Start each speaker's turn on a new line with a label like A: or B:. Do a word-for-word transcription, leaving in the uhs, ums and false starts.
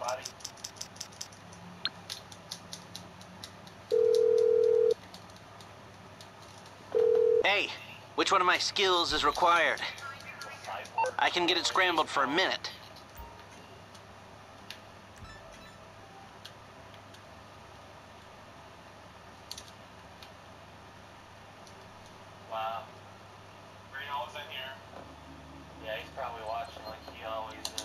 A: body.
B: Hey, which one of my skills is required?
A: The cyborg.
B: I can get it scrambled for a minute.
A: Wow. Reno's in here. Yeah, he's probably watching like he always is.